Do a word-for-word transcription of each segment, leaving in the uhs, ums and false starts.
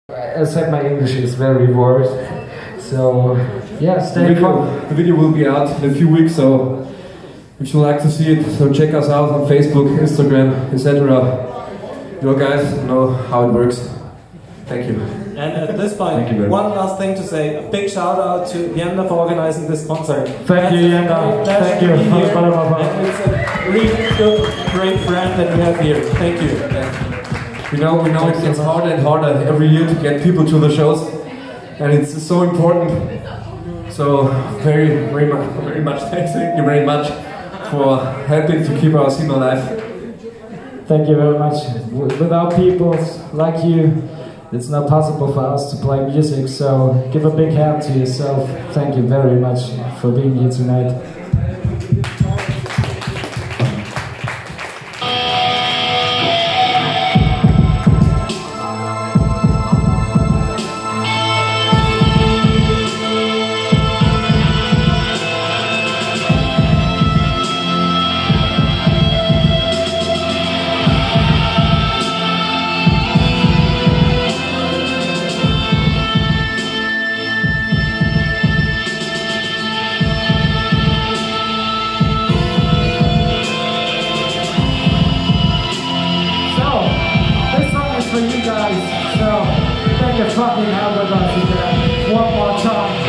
As said, my English is very worse, so yeah, stay tuned. The video will be out in a few weeks, so if you like to see it, so check us out on Facebook, Instagram, et cetera. You guys know how it works. Thank you. And at this point, one last thing to say: a big shout out to Yenda for organizing this concert. Thank you, Yenda. Thank you. And it's a really good, great friend that we have here. Thank you. We know, we know it gets harder and harder every year to get people to the shows, and it's so important. So very, very much, very much thanks. Thank you very much for helping to keep our scene alive. Thank you very much. Without people like you, it's not possible for us to play music. So give a big hand to yourself. Thank you very much for being here tonight. For you guys, so thank you fucking hell with us again. One more time.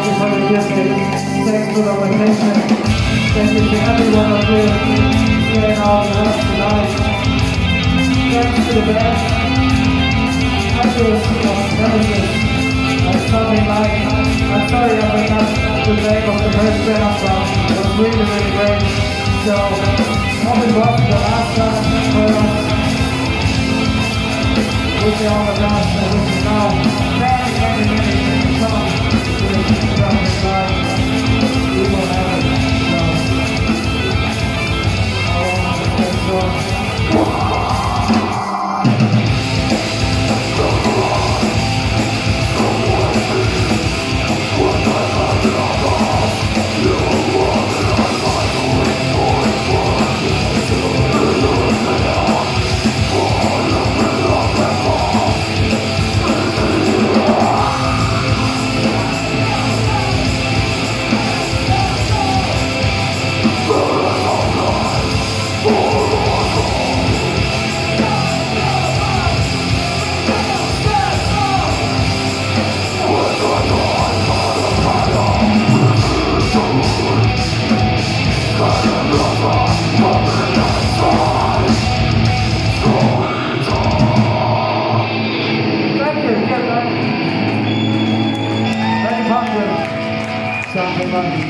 Thank you to everyone of you. all the rest tonight. Thanks to the band. I feel so nervous. Like something like, I'm sorry I forgot the name of the first band, but it was really, really great. So, hope it was the last time for us. Wish you all the best, and wish you now many, many, many, many songs to the Drunken Life. We will have it. So, I want to say so. Something like